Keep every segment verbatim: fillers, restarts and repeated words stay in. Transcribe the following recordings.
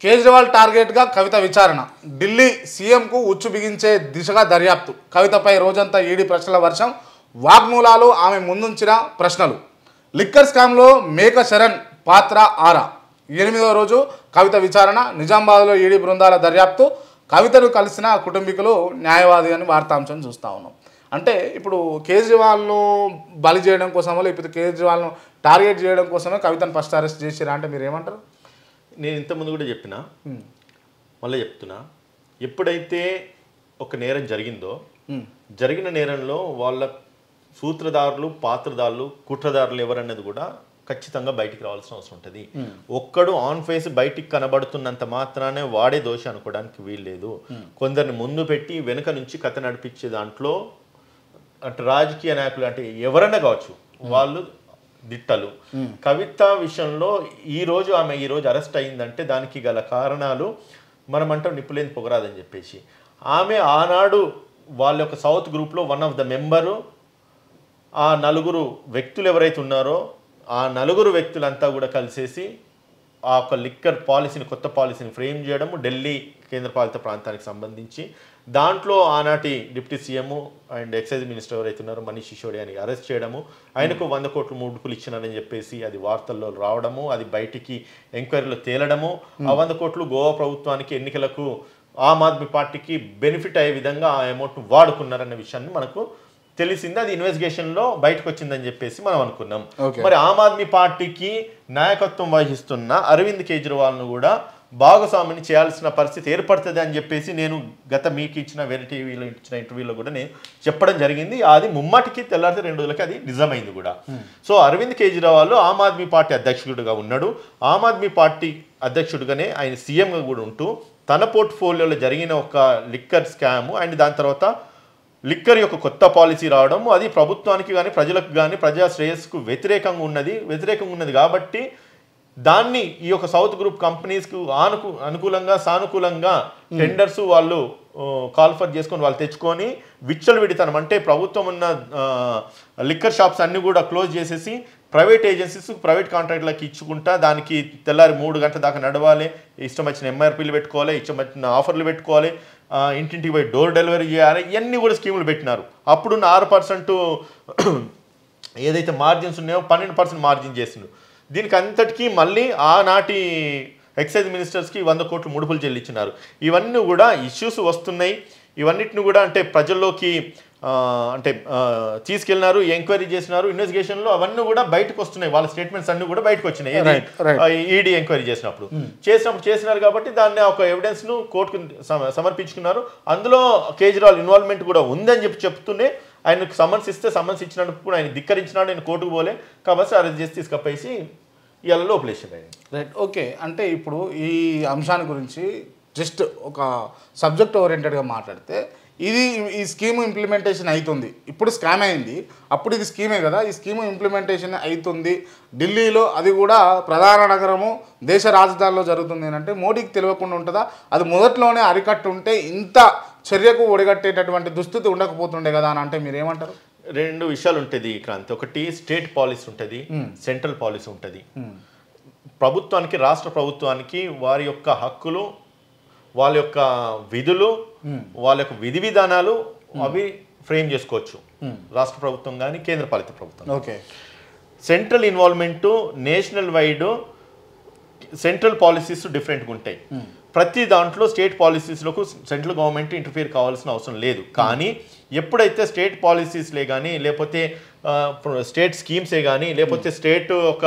కేజ్రీవాల్ టార్గెట్గా కవిత విచారణ. ఢిల్లీ సీఎంకు ఉచ్చు బిగించే దిశగా దర్యాప్తు. కవితపై రోజంతా ఈడీ ప్రశ్నల వర్షం. వాగ్మూలాలు, ఆమె ముందుంచిన ప్రశ్నలు. లిక్కర్ స్కామ్లో మేక శరణ్ పాత్ర ఆరా. ఎనిమిదో రోజు కవిత విచారణ. నిజామాబాద్లో ఈడీ బృందాల దర్యాప్తు. కవితను కలిసిన కుటుంబీకులు, న్యాయవాది అని వార్తాంశం చూస్తూ ఉన్నాం. అంటే ఇప్పుడు కేజ్రీవాల్ను బలి చేయడం కోసమో లేకపోతే కేజ్రీవాల్ను టార్గెట్ చేయడం కోసమే కవితను ఫస్ట్ అరెస్ట్ చేసిరా అంటే మీరు ఏమంటారు? నేను ఇంతకుముందు కూడా చెప్పిన, మళ్ళీ చెప్తున్నా, ఎప్పుడైతే ఒక నేరం జరిగిందో జరిగిన నేరంలో వాళ్ళ సూత్రధారులు, పాత్రధారులు, కుట్రదారులు ఎవరన్నది కూడా ఖచ్చితంగా బయటికి రావాల్సిన అవసరం ఉంటుంది. ఒక్కడు ఆన్ ఫేస్ బయటికి కనబడుతున్నంత మాత్రానే వాడే దోషి అనుకోవడానికి వీల్లేదు. కొందరిని ముందు పెట్టి వెనుక నుంచి కథ నడిపించే దాంట్లో అంటే రాజకీయ నాయకులు అంటే ఎవరన్నా కావచ్చు, వాళ్ళు దిట్టలు. కవిత విషయంలో ఈరోజు ఆమె ఈరోజు అరెస్ట్ అయిందంటే దానికి గల కారణాలు మనం అంటాం నిప్పులేని పొగరాదని చెప్పేసి. ఆమె ఆనాడు వాళ్ళ యొక్క సౌత్ గ్రూప్లో వన్ ఆఫ్ ద మెంబరు. ఆ నలుగురు వ్యక్తులు ఎవరైతే ఉన్నారో ఆ నలుగురు వ్యక్తులంతా కూడా కలిసేసి ఆ ఒక లిక్కర్ పాలసీని, కొత్త పాలసీని ఫ్రేమ్ చేయడము ఢిల్లీ కేంద్రపాలిత ప్రాంతానికి సంబంధించి. దాంట్లో ఆనాటి deputy CM and excise minister ఎవరైతే ఉన్నారో మనీష్ సిసోడియాని అరెస్ట్ చేయడము, ఆయనకు వంద కోట్లు ముడుపులు ఇచ్చినారని చెప్పేసి అది వార్తల్లో రావడము, అది బయటికి ఎంక్వైరీలో తేలడము. ఆ వంద కోట్లు గోవా ప్రభుత్వానికి, ఎన్నికలకు ఆమ్ ఆద్మీ పార్టీకి బెనిఫిట్ అయ్యే విధంగా ఆ అమౌంట్ వాడుకున్నారన్న విషయాన్ని మనకు తెలిసింది. అది ఇన్వెస్టిగేషన్లో బయటకు వచ్చిందని చెప్పేసి మనం అనుకున్నాం. మరి ఆమ్ ఆద్మీ పార్టీకి నాయకత్వం వహిస్తున్న అరవింద్ కేజ్రీవాల్ను కూడా భాగస్వామిని చేయాల్సిన పరిస్థితి ఏర్పడుతుంది అని చెప్పేసి నేను గత మీకు ఇచ్చిన వేరే టీవీలో ఇచ్చిన ఇంటర్వ్యూలో కూడా నేను చెప్పడం జరిగింది. అది ముమ్మాటికి తెల్లారితే రెండు రోజులకి అది నిజమైంది కూడా. సో అరవింద్ కేజ్రీవాల్ ఆమ్ ఆద్మీ పార్టీ అధ్యక్షుడిగా ఉన్నాడు. ఆమ్ ఆద్మీ పార్టీ అధ్యక్షుడిగానే ఆయన సీఎంగా కూడా ఉంటూ తన పోర్ట్ఫోలియోలో జరిగిన ఒక లిక్కర్ స్కామ్ అండ్ దాని తర్వాత లిక్కర్ యొక్క కొత్త పాలసీ రావడం, అది ప్రభుత్వానికి కానీ ప్రజలకు కానీ ప్రజా శ్రేయస్సుకు వ్యతిరేకంగా ఉన్నది వ్యతిరేకంగా ఉన్నది కాబట్టి దాన్ని ఈ యొక్క సౌత్ గ్రూప్ కంపెనీస్కు ఆనుకు అనుకూలంగా సానుకూలంగా టెండర్స్ వాళ్ళు కాల్ఫర్ చేసుకొని వాళ్ళు తెచ్చుకొని విచ్చలు విడితనం అంటే ప్రభుత్వం ఉన్న లిక్కర్ షాప్స్ అన్నీ కూడా క్లోజ్ చేసేసి ప్రైవేట్ ఏజెన్సీస్, ప్రైవేట్ కాంట్రాక్ట్లకి ఇచ్చుకుంటా దానికి తెల్లారి మూడు గంటల దాకా నడవాలి, ఇష్టం వచ్చిన ఎంఆర్పీలు పెట్టుకోవాలి, ఇష్టం వచ్చిన ఆఫర్లు పెట్టుకోవాలి, ఇంటింటికి పోయి డోర్ డెలివరీ చేయాలి, ఇవన్నీ కూడా స్కీములు పెట్టినారు. అప్పుడున్న ఆరు పర్సెంట్ ఏదైతే మార్జిన్స్ ఉన్నాయో పన్నెండు పర్సెంట్ మార్జిన్ చేసిండు. దీనికి అంతటికీ మళ్ళీ ఆనాటి ఎక్సైజ్ మినిస్టర్స్కి వంద కోట్లు ముడుపులు చెల్లించినారు. ఇవన్నీ కూడా ఇష్యూస్ వస్తున్నాయి. ఇవన్నిటిని కూడా అంటే ప్రజల్లోకి అంటే తీసుకెళ్ళినారు, ఎంక్వైరీ చేసినారు, ఇన్వెస్టిగేషన్లో అవన్నీ కూడా బయటకు వస్తున్నాయి. వాళ్ళ స్టేట్మెంట్స్ అన్నీ కూడా బయటకు వచ్చినాయి ఈడీ ఎంక్వైరీ చేసినప్పుడు చేసినప్పుడు చేసినారు కాబట్టి దాన్ని ఒక ఎవిడెన్స్ను కోర్టుకు సమర్పించుకున్నారు. అందులో కేజ్రీవాల్ ఇన్వాల్వ్మెంట్ కూడా ఉందని చెప్పి చెప్తూనే ఆయనకు సమన్స్ ఇస్తే సమన్స్ ఇచ్చినందుకు కూడా ఆయన ధిక్కరించినాడు, ఆయన కోర్టుకు పోలే కాబట్టి అరెస్ట్ చేసి తీసుకపోయేసి ఇవాళ లోపలేసారు ఆయన. Right, okay. అంటే ఇప్పుడు ఈ అంశాన్ని గురించి జస్ట్ ఒక సబ్జెక్ట్ ఓరియంటెడ్గా మాట్లాడితే ఇది ఈ స్కీమ్ ఇంప్లిమెంటేషన్ అవుతుంది. ఇప్పుడు స్కామ్ అయింది, అప్పుడు ఇది స్కీమే కదా, ఈ స్కీమ్ ఇంప్లిమెంటేషన్ అవుతుంది ఢిల్లీలో, అది కూడా ప్రధాన నగరము దేశ రాజధానిలో జరుగుతుంది అంటే మోడీకి తెలియకుండా ఉంటుందా? అది మొదట్లోనే అరికట్టుంటే ఇంత చర్యకు ఒడిగట్టేటటువంటి దుస్థితి ఉండకపోతుండే కదా అని అంటే మీరు ఏమంటారు? రెండు విషయాలు ఉంటుంది క్రాంతి. ఒకటి స్టేట్ పాలసీ ఉంటుంది, సెంట్రల్ పాలసీ ఉంటుంది. ప్రభుత్వానికి, రాష్ట్ర ప్రభుత్వానికి వారి యొక్క హక్కులు, వాళ్ళ యొక్క విధులు, వాళ్ళ యొక్క విధి విధానాలు అవి ఫ్రేమ్ చేసుకోవచ్చు రాష్ట్ర ప్రభుత్వం కానీ కేంద్ర పాలిత ప్రభుత్వం. Okay. Central involvement national wide central policies డిఫరెంట్గా ఉంటాయి. ప్రతి దాంట్లో స్టేట్ పాలసీస్లకు సెంట్రల్ గవర్నమెంట్ ఇంటర్ఫియర్ కావాల్సిన అవసరం లేదు. కానీ ఎప్పుడైతే స్టేట్ పాలసీస్లే కానీ లేకపోతే స్టేట్ స్కీమ్సే కానీ లేకపోతే స్టేట్ ఒక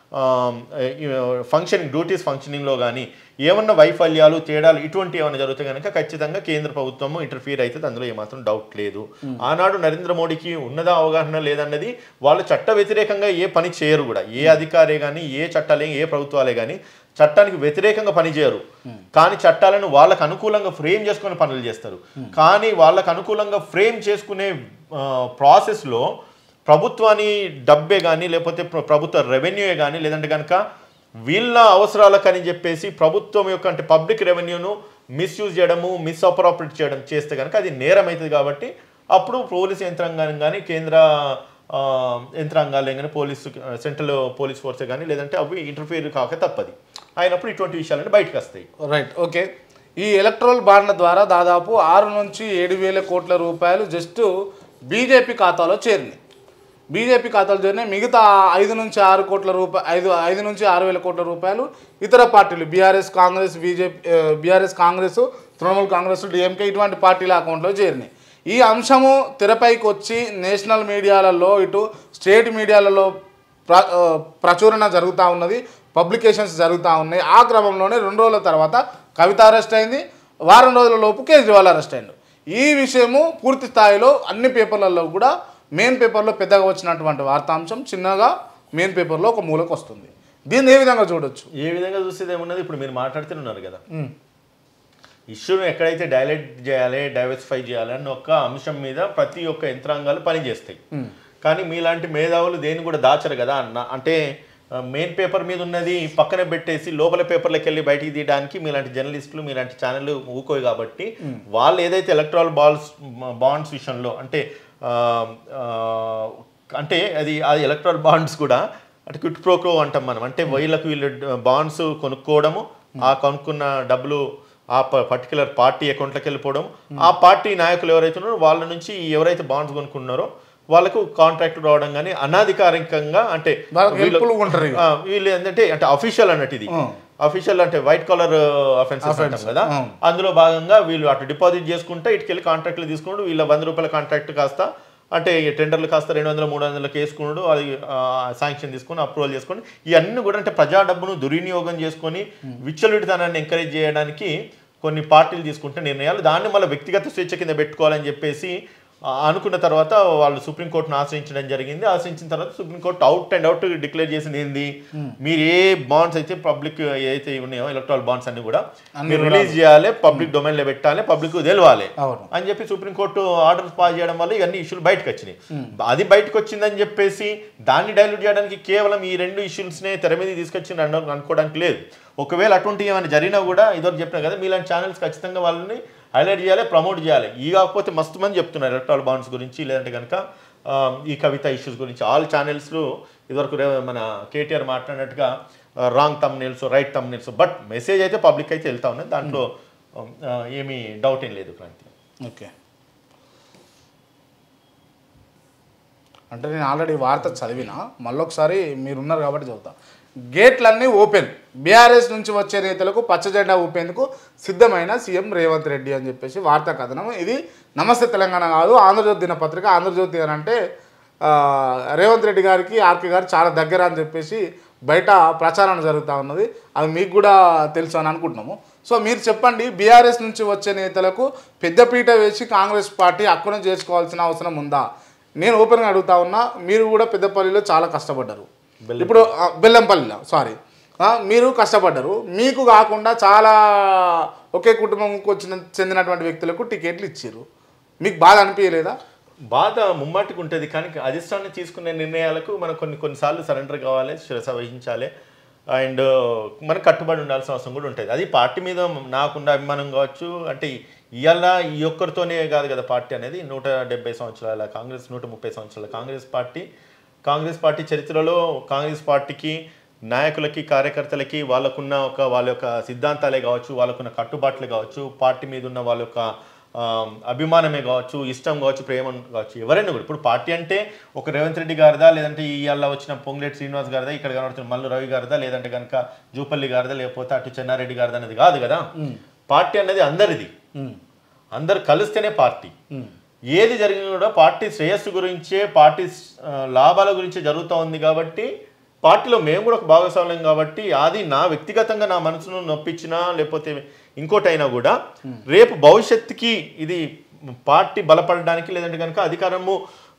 ఫంక్షనింగ్ డ్యూటీస్ ఫంక్షనింగ్లో కానీ ఏమన్నా వైఫల్యాలు, తేడాలు ఇటువంటి ఏమైనా జరిగితే కనుక ఖచ్చితంగా కేంద్ర ప్రభుత్వము ఇంటర్ఫియర్ అవుతుంది, అందులో ఏమాత్రం డౌట్ లేదు. ఆనాడు నరేంద్ర మోడీకి ఉన్నదా అవగాహన లేదన్నది, వాళ్ళు చట్ట వ్యతిరేకంగా ఏ పని చేయరు కూడా. ఏ అధికారే కానీ ఏ చట్టాలే ఏ ప్రభుత్వాలే కానీ చట్టానికి వ్యతిరేకంగా పనిచేయరు. కానీ చట్టాలను వాళ్ళకు అనుకూలంగా ఫ్రేమ్ చేసుకుని పనులు చేస్తారు. కానీ వాళ్ళకు అనుకూలంగా ఫ్రేమ్ చేసుకునే ప్రాసెస్లో ప్రభుత్వాన్ని డబ్బే కానీ లేకపోతే ప్రభుత్వ రెవెన్యూయే కానీ లేదంటే కనుక వీళ్ళ అవసరాలకని చెప్పేసి ప్రభుత్వం యొక్క అంటే పబ్లిక్ రెవెన్యూను మిస్యూజ్ చేయడము, మిస్అప్రాపరేట్ చేయడం చేస్తే కనుక అది నేరం అవుతుంది. కాబట్టి అప్పుడు పోలీసు యంత్రాంగం కానీ కేంద్ర యంత్రాంగాలే కానీ పోలీసు సెంట్రల్ పోలీస్ ఫోర్సే కానీ లేదంటే అవి ఇంటర్ఫియర్ కాక తప్పది. అయినప్పుడు ఇటువంటి విషయాలన్నీ బయటకు వస్తాయి. Right, okay. ఈ ఎలక్ట్రల్ బాండ్ల ద్వారా దాదాపు ఆరు నుంచి ఏడు వేల కోట్ల రూపాయలు జస్ట్ బీజేపీ ఖాతాలో చేరినాయి. బీజేపీ ఖాతాలో చేరినాయి. మిగతా ఐదు నుంచి ఆరు కోట్ల రూపాయలు ఐదు ఐదు నుంచి ఆరు వేల కోట్ల రూపాయలు ఇతర పార్టీలు BRS Congress BJP BRS Congress Trinamool Congress DMK ఇటువంటి పార్టీల అకౌంట్లో చేరినాయి. ఈ అంశము తెరపైకి వచ్చి నేషనల్ మీడియాలలో ఇటు స్టేట్ మీడియాలలో ప్ర ప్రచురణ జరుగుతూ ఉన్నది, పబ్లికేషన్స్ జరుగుతూ ఉన్నాయి. ఆ క్రమంలోనే రెండు రోజుల తర్వాత కవిత అరెస్ట్ అయింది. వారం రోజుల లోపు కేజ్రీవాల్ అరెస్ట్ అయింది. ఈ విషయము పూర్తి స్థాయిలో అన్ని పేపర్లలో కూడా మెయిన్ పేపర్లో పెద్దగా వచ్చినటువంటి వార్తాంశం చిన్నగా మెయిన్ పేపర్లో ఒక మూలకు వస్తుంది. దీన్ని ఏ విధంగా చూడొచ్చు? ఏ విధంగా చూసేది ఏమున్నది, ఇప్పుడు మీరు మాట్లాడుతున్నారు కదా, ఇష్యూను ఎక్కడైతే డైలైట్ చేయాలి, డైవర్సిఫై చేయాలి అన్న ఒక అంశం మీద ప్రతి ఒక్క యంత్రాంగాలు పనిచేస్తాయి. కానీ మీలాంటి మేధావులు దేన్ని కూడా దాచరు కదా అన్న. అంటే మెయిన్ పేపర్ మీద ఉన్నది పక్కన పెట్టేసి లోపల పేపర్లకు వెళ్ళి బయటికి తీయడానికి మీలాంటి జర్నలిస్టులు మీలాంటి ఛానళ్ళు ఊకోయి. కాబట్టి వాళ్ళు ఏదైతే ఎలక్ట్రల్ బాల్స్ బాండ్స్ విషయంలో అంటే అంటే అది అది ఎలక్ట్రల్ బాండ్స్ కూడా అంటే క్విట్ ప్రోకో అంటాం మనం. అంటే వీళ్ళకు వీళ్ళు బాండ్స్ కొనుక్కోవడము, ఆ కొనుక్కున్న డబ్బులు ఆ పర్టికులర్ పార్టీ అకౌంట్లోకి వెళ్ళిపోవడం, ఆ పార్టీ నాయకులు ఎవరైతే ఉన్నారో వాళ్ళ నుంచి ఎవరైతే బాండ్స్ కొనుక్కున్నారో వాళ్ళకు కాంట్రాక్ట్ రావడం. కానీ అనాధికారికంగా అంటే వీళ్ళు ఏంటంటే అంటే అఫీషియల్ అన్నట్టు, ఇది అఫీషియల్ అంటే వైట్ కలర్ అఫెన్సెస్ అంటాం కదా, అందులో భాగంగా వీళ్ళు అటు డిపాజిట్ చేసుకుంటే ఇటుకెళ్ళి కాంట్రాక్ట్లు తీసుకుంటూ వీళ్ళ వంద రూపాయల కాంట్రాక్ట్ కాస్త అంటే టెండర్లు కాస్త రెండు వందల మూడు వందలకి వేసుకున్నాడు, అది శాంక్షన్ తీసుకొని అప్రూవల్ చేసుకొని ఇవన్నీ కూడా అంటే ప్రజా డబ్బును దుర్వినియోగం చేసుకొని విచ్చలవిడితనాన్ని ఎంకరేజ్ చేయడానికి కొన్ని పార్టీలు తీసుకుంటే నిర్ణయాలు, దాన్ని మళ్ళీ వ్యక్తిగత స్వేచ్ఛ కింద పెట్టుకోవాలని చెప్పేసి అనుకున్న తర్వాత వాళ్ళు సుప్రీంకోర్టును ఆశ్రయించడం జరిగింది. ఆశ్రయించిన తర్వాత supreme court out and out declare చేసింది ఏంది, మీరు ఏ బాండ్స్ అయితే పబ్లిక్ ఏదైతే ఉన్నాయో ఎలక్ట్రల్ బాండ్స్ అన్ని కూడా మీరు రిలీజ్ చేయాలి, పబ్లిక్ డొమైన్లో పెట్టాలి, పబ్లిక్ తెలవాలి అని చెప్పి సుప్రీంకోర్టు ఆర్డర్స్ పాస్ చేయడం వల్ల ఇవన్నీ ఇష్యూలు బయటకు వచ్చినాయి. అది బయటకు వచ్చిందని చెప్పేసి దాన్ని డైల్యూట్ చేయడానికి కేవలం ఈ రెండు ఇష్యూస్నే తెర మీద తీసుకొచ్చింది అనుకోవడానికి లేదు. ఒకవేళ అటువంటి ఏమైనా జరిగినా కూడా ఇదివరకు చెప్పినా కదా, మీలాంటి ఛానల్స్ ఖచ్చితంగా వాళ్ళని హైలైట్ చేయాలి, ప్రమోట్ చేయాలి. ఈ కాకపోతే మస్తు మంది చెప్తున్నారు ఎలక్ట్రల్ బాండ్స్ గురించి, లేదంటే కనుక ఈ కవిత ఇష్యూస్ గురించి. ఆల్ ఛానల్స్లో ఇదివరకు మన కేటీఆర్ మాట్లాడినట్టుగా wrong thumbnails right thumbnails, but message అయితే పబ్లిక్ అయితే వెళ్తా ఉన్నది, దాంట్లో ఏమీ డౌట్ ఏం లేదు క్రాంతి. ఓకే, అంటే నేను ఆల్రెడీ వార్త చదివినా, మళ్ళొకసారి మీరున్నారు కాబట్టి చదువుతా. గేట్లన్నీ ఓపెన్, బీఆర్ఎస్ నుంచి వచ్చే నేతలకు పచ్చజెండా ఊపేందుకు సిద్ధమైన సీఎం రేవంత్ రెడ్డి అని చెప్పేసి వార్తా కథనం. ఇది నమస్తే తెలంగాణ కాదు, ఆంధ్రజ్యోతి దినపత్రిక. ఆంధ్రజ్యోతి అని అంటే రేవంత్ రెడ్డి గారికి ఆర్కే గారు చాలా దగ్గర అని చెప్పేసి బయట ప్రచారం జరుగుతూ ఉన్నది. అది మీకు కూడా తెలుసు అని అనుకుంటున్నాము. సో మీరు చెప్పండి, బీఆర్ఎస్ నుంచి వచ్చే నేతలకు పెద్దపీట వేసి కాంగ్రెస్ పార్టీ అక్కున చేసుకోవాల్సిన అవసరం ఉందా? నేను ఓపెన్గా అడుగుతా ఉన్నా. మీరు కూడా పెద్దపల్లిలో చాలా కష్టపడ్డారు, ఇప్పుడు బెల్లంపల్లిలో సారీ మీరు కష్టపడ్డారు. మీకు కాకుండా చాలా ఒకే కుటుంబంకు వచ్చిన చెందినటువంటి వ్యక్తులకు టికెట్లు ఇచ్చారు, మీకు బాధ అనిపించలేదా? బాధ ముమ్మాటికి ఉంటుంది. కానీ అధిష్టానం తీసుకునే నిర్ణయాలకు మనం కొన్ని కొన్నిసార్లు సరెండర్ కావాలి, శిరస వహించాలి, అండ్ మనకు కట్టుబడి ఉండాల్సిన అవసరం కూడా ఉంటుంది. అది పార్టీ మీద నాకున్న అభిమానం కావచ్చు. అంటే ఇవాళ ఈ ఒక్కరితోనే కాదు కదా పార్టీ అనేది. నూట డెబ్బై సంవత్సరాల కాంగ్రెస్, నూట ముప్పై సంవత్సరాల కాంగ్రెస్ పార్టీ కాంగ్రెస్ పార్టీ చరిత్రలో కాంగ్రెస్ పార్టీకి నాయకులకి కార్యకర్తలకి వాళ్ళకున్న ఒక వాళ్ళ యొక్క సిద్ధాంతాలే కావచ్చు, వాళ్ళకున్న కట్టుబాట్లే కావచ్చు, పార్టీ మీద ఉన్న వాళ్ళ యొక్క అభిమానమే కావచ్చు, ఇష్టం కావచ్చు, ప్రేమ కావచ్చు, ఎవరైనా కూడా. ఇప్పుడు పార్టీ అంటే ఒక రేవంత్ రెడ్డి గారిదా, లేదంటే ఇవాళ వచ్చిన పొంగులేటి శ్రీనివాస్ గారిదా, ఇక్కడ కనబడుతున్న మల్లు రవి గారిదా, లేదంటే కనుక జూపల్లి గారిదా, లేకపోతే అటు చెన్నారెడ్డి గారిదా అనేది కాదు కదా. పార్టీ అనేది అందరిది, అందరు కలిస్తేనే పార్టీ. ఏది జరిగినా కూడా పార్టీ శ్రేయస్సు గురించే, పార్టీ లాభాల గురించే జరుగుతూ ఉంది. కాబట్టి పార్టీలో మేము కూడా ఒక భాగస్వామ్యం. కాబట్టి అది నా వ్యక్తిగతంగా నా మనసును నొప్పించినా లేకపోతే ఇంకోటైనా కూడా రేపు భవిష్యత్తుకి ఇది పార్టీ బలపడడానికి, లేదంటే కనుక అధికారము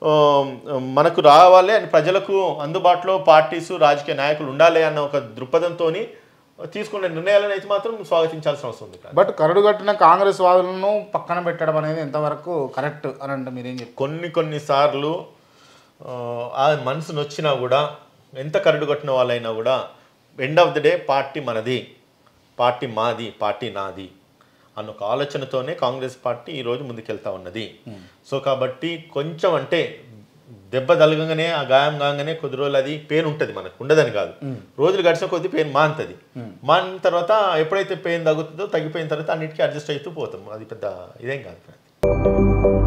మనకు రావాలి అని ప్రజలకు అందుబాటులో పార్టీసు రాజకీయ నాయకులు ఉండాలి అన్న ఒక దృక్పథంతో తీసుకునే నిర్ణయాలను అయితే మాత్రం స్వాగతించాల్సిన అవసరం ఉంది. బట్ కరడుగట్టిన కాంగ్రెస్ వాదులను పక్కన పెట్టడం అనేది ఎంతవరకు కరెక్ట్ అని అంటే మీరేం చెప్పారు? కొన్ని కొన్నిసార్లు ఆ మనసు నొచ్చినా కూడా, ఎంత కరడుగట్టిన వాళ్ళైనా కూడా, end of the day party మనది, పార్టీ మాది, పార్టీ నాది అన్న ఒక ఆలోచనతోనే కాంగ్రెస్ పార్టీ ఈరోజు ముందుకెళ్తా ఉన్నది. సో కాబట్టి కొంచెం అంటే దెబ్బ తలగంగానే ఆ గాయం కాగానే కొద్ది రోజులు అది పెయిన్ ఉంటుంది, మనకు ఉండదని కాదు. రోజులు గడిచిన కొద్ది పెయిన్ మానుతుంది. మానిన తర్వాత ఎప్పుడైతే పెయిన్ తగ్గుతుందో తగ్గిపోయిన తర్వాత అన్నిటికీ అడ్జస్ట్ అవుతూ పోతాం. అది పెద్ద ఇదేం కాదు.